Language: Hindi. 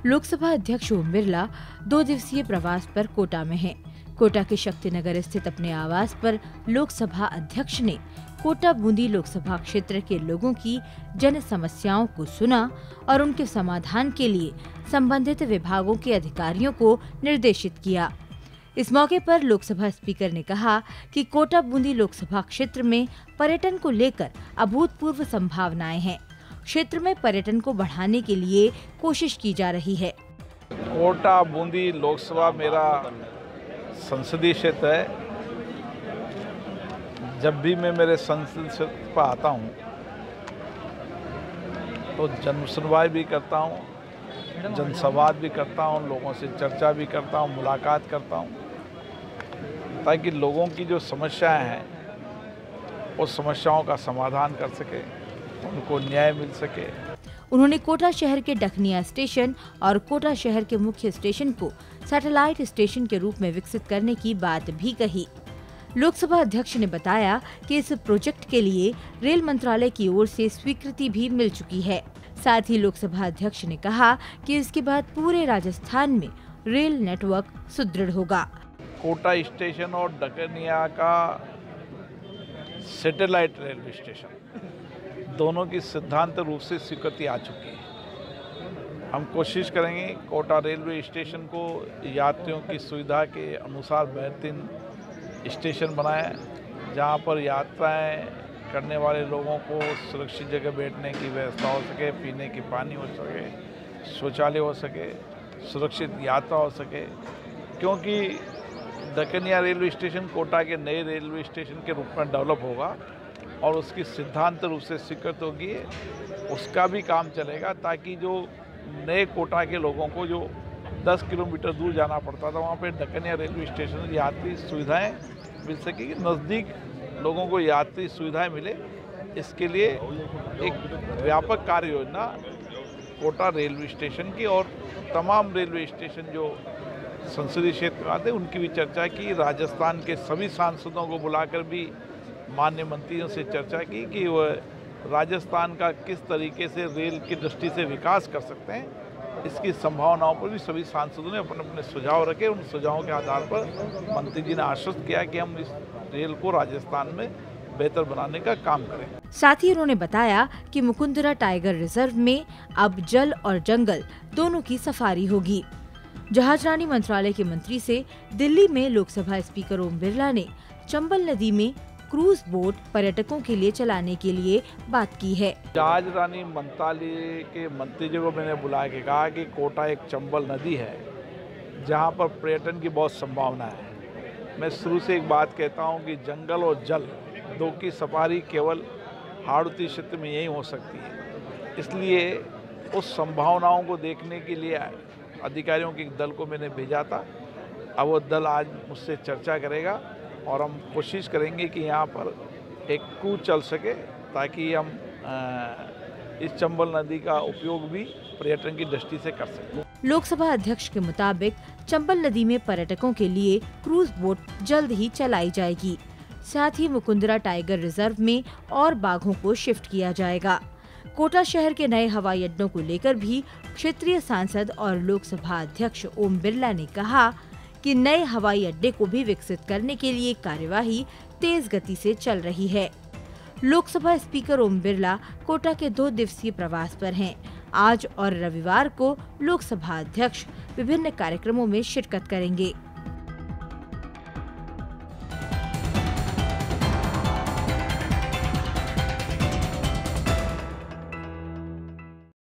लोकसभा अध्यक्ष ओम बिरला 2 दिवसीय प्रवास पर कोटा में हैं। कोटा के शक्तिनगर स्थित अपने आवास पर लोकसभा अध्यक्ष ने कोटा बूंदी लोकसभा क्षेत्र के लोगों की जन समस्याओं को सुना और उनके समाधान के लिए संबंधित विभागों के अधिकारियों को निर्देशित किया। इस मौके पर लोकसभा स्पीकर ने कहा कि कोटा बूंदी लोकसभा क्षेत्र में पर्यटन को लेकर अभूतपूर्व संभावनाएं हैं। क्षेत्र में पर्यटन को बढ़ाने के लिए कोशिश की जा रही है। कोटा बूंदी लोकसभा मेरा संसदीय क्षेत्र है। जब भी मैं मेरे संसदीय क्षेत्र पर आता हूँ तो जन सुनवाई भी करता हूँ, जनसंवाद भी करता हूँ, लोगों से चर्चा भी करता हूँ, मुलाकात करता हूँ, ताकि लोगों की जो समस्याएं हैं उस समस्याओं का समाधान कर सके, उनको न्याय मिल सके। उन्होंने कोटा शहर के डखनिया स्टेशन और कोटा शहर के मुख्य स्टेशन को सैटेलाइट स्टेशन के रूप में विकसित करने की बात भी कही। लोकसभा अध्यक्ष ने बताया कि इस प्रोजेक्ट के लिए रेल मंत्रालय की ओर से स्वीकृति भी मिल चुकी है। साथ ही लोकसभा अध्यक्ष ने कहा कि इसके बाद पूरे राजस्थान में रेल नेटवर्क सुदृढ़ होगा। कोटा स्टेशन और डकनिया का सैटेलाइट रेलवे स्टेशन दोनों की सिद्धांत रूप से स्वीकृति आ चुकी है। हम कोशिश करेंगे कोटा रेलवे स्टेशन को यात्रियों की सुविधा के अनुसार बेहतरीन स्टेशन बनाएं, जहां पर यात्राएं करने वाले लोगों को सुरक्षित जगह बैठने की व्यवस्था हो सके, पीने की पानी हो सके, शौचालय हो सके, सुरक्षित यात्रा हो सके। क्योंकि डकनिया रेलवे स्टेशन कोटा के नए रेलवे स्टेशन के रूप में डेवलप होगा और उसकी सिद्धांत रूप से स्वीकृत होगी, उसका भी काम चलेगा, ताकि जो नए कोटा के लोगों को जो 10 किलोमीटर दूर जाना पड़ता था, वहाँ पे डकनिया रेलवे स्टेशन यात्री सुविधाएं मिल सकेगी, नज़दीक लोगों को यात्री सुविधाएं मिले। इसके लिए एक व्यापक कार्य योजना कोटा रेलवे स्टेशन की और तमाम रेलवे स्टेशन जो संसदीय क्षेत्र में आते उनकी भी चर्चा की। राजस्थान के सभी सांसदों को बुलाकर भी माननीय मंत्रियों से चर्चा की कि वह राजस्थान का किस तरीके से रेल की दृष्टि से विकास कर सकते हैं। इसकी संभावनाओं पर भी सभी सांसदों ने अपने अपने सुझाव रखे। उन सुझावों के आधार पर मंत्री जी ने आश्वस्त किया कि हम इस रेल को राजस्थान में बेहतर बनाने का काम करें। साथ ही उन्होंने बताया कि मुकुंदरा टाइगर रिजर्व में अब जल और जंगल दोनों की सफारी होगी। जहाजरानी मंत्रालय के मंत्री से दिल्ली में लोकसभा स्पीकर ओम बिरला ने चंबल नदी में क्रूज बोट पर्यटकों के लिए चलाने के लिए बात की है। जहाजरानी मंत्रालय के मंत्री जी को मैंने बुला के कहा कि कोटा एक चंबल नदी है जहां पर पर्यटन की बहुत संभावना है। मैं शुरू से एक बात कहता हूं कि जंगल और जल दो की सफारी केवल हाड़ौती क्षेत्र में यही हो सकती है। इसलिए उस संभावनाओं को देखने के लिए अधिकारियों के दल को मैंने भेजा था। अब वो दल आज मुझसे चर्चा करेगा और हम कोशिश करेंगे कि यहाँ पर एक क्रूज चल सके, ताकि हम इस चंबल नदी का उपयोग भी पर्यटन की दृष्टि से कर सकें। लोकसभा अध्यक्ष के मुताबिक चंबल नदी में पर्यटकों के लिए क्रूज बोट जल्द ही चलाई जाएगी। साथ ही मुकुंदरा टाइगर रिजर्व में और बाघों को शिफ्ट किया जाएगा। कोटा शहर के नए हवाई अड्डों को लेकर भी क्षेत्रीय सांसद और लोकसभा अध्यक्ष ओम बिरला ने कहा कि नए हवाई अड्डे को भी विकसित करने के लिए कार्यवाही तेज गति से चल रही है। लोकसभा स्पीकर ओम बिरला कोटा के 2 दिवसीय प्रवास पर हैं। आज और रविवार को लोकसभा अध्यक्ष विभिन्न कार्यक्रमों में शिरकत करेंगे।